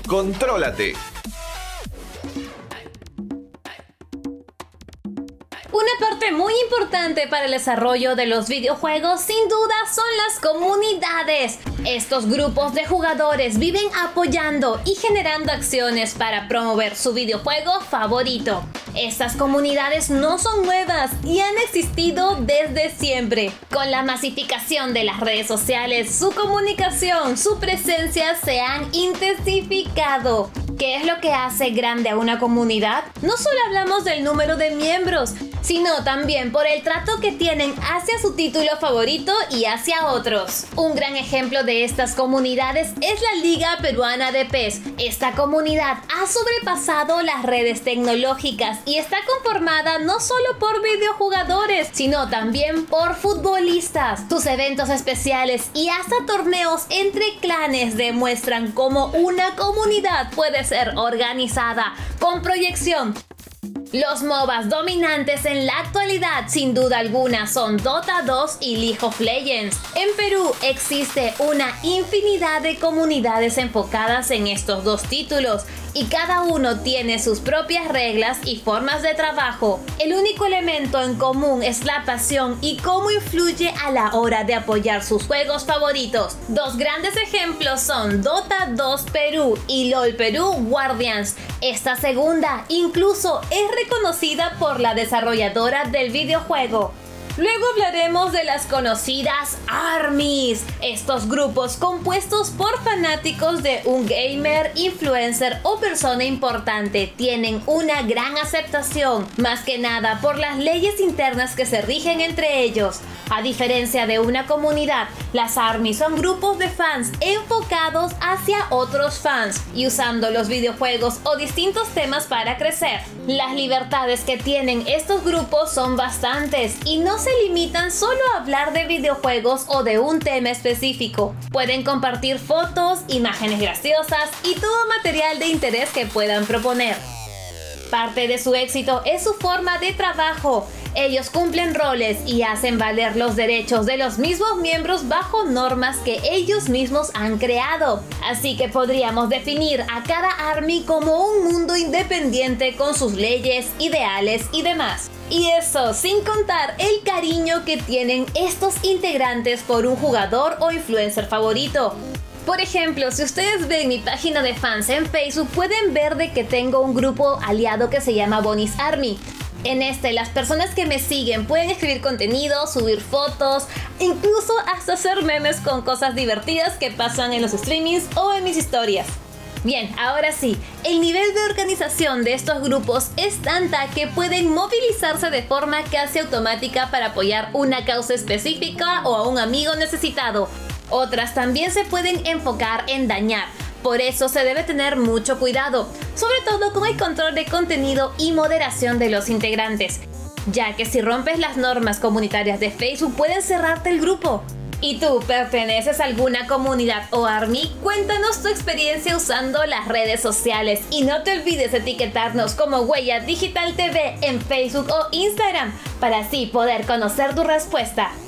Contrólate. Una parte muy importante para el desarrollo de los videojuegos sin duda son las comunidades. Estos grupos de jugadores viven apoyando y generando acciones para promover su videojuego favorito. Estas comunidades no son nuevas y han existido desde siempre. Con la masificación de las redes sociales, su comunicación, su presencia se han intensificado. ¿Qué es lo que hace grande a una comunidad? No solo hablamos del número de miembros, sino también por el trato que tienen hacia su título favorito y hacia otros. Un gran ejemplo de estas comunidades es la Liga Peruana de PES. Esta comunidad ha sobrepasado las redes tecnológicas y está conformada no solo por videojugadores, sino también por futbolistas. Sus eventos especiales y hasta torneos entre clanes demuestran cómo una comunidad puede ser organizada con proyección. Los MOBAs dominantes en la actualidad sin duda alguna son Dota 2 y League of Legends. En Perú existe una infinidad de comunidades enfocadas en estos dos títulos y cada uno tiene sus propias reglas y formas de trabajo. El único elemento en común es la pasión y cómo influye a la hora de apoyar sus juegos favoritos. Dos grandes ejemplos son Dota 2 Perú y LOL Perú Guardians. Esta segunda incluso es reconocida por la desarrolladora del videojuego. Luego hablaremos de las conocidas ARMYs, estos grupos compuestos por fanáticos de un gamer, influencer o persona importante. Tienen una gran aceptación, más que nada por las leyes internas que se rigen entre ellos. A diferencia de una comunidad, las ARMYs son grupos de fans enfocados hacia otros fans y usando los videojuegos o distintos temas para crecer. Las libertades que tienen estos grupos son bastantes y no se limitan solo a hablar de videojuegos o de un tema específico. Pueden compartir fotos, imágenes graciosas y todo material de interés que puedan proponer. Parte de su éxito es su forma de trabajo. Ellos cumplen roles y hacen valer los derechos de los mismos miembros bajo normas que ellos mismos han creado. Así que podríamos definir a cada ARMY como un mundo independiente con sus leyes, ideales y demás. Y eso sin contar el cariño que tienen estos integrantes por un jugador o influencer favorito. Por ejemplo, si ustedes ven mi página de fans en Facebook, pueden ver de que tengo un grupo aliado que se llama Bonnie's Army. En las personas que me siguen pueden escribir contenido, subir fotos, incluso hasta hacer memes con cosas divertidas que pasan en los streamings o en mis historias. Bien, ahora sí, el nivel de organización de estos grupos es tanta que pueden movilizarse de forma casi automática para apoyar una causa específica o a un amigo necesitado. Otras también se pueden enfocar en dañar. Por eso se debe tener mucho cuidado, sobre todo con el control de contenido y moderación de los integrantes, ya que si rompes las normas comunitarias de Facebook pueden cerrarte el grupo. ¿Y tú perteneces a alguna comunidad o ARMY? Cuéntanos tu experiencia usando las redes sociales y no te olvides etiquetarnos como Huella Digital TV en Facebook o Instagram para así poder conocer tu respuesta.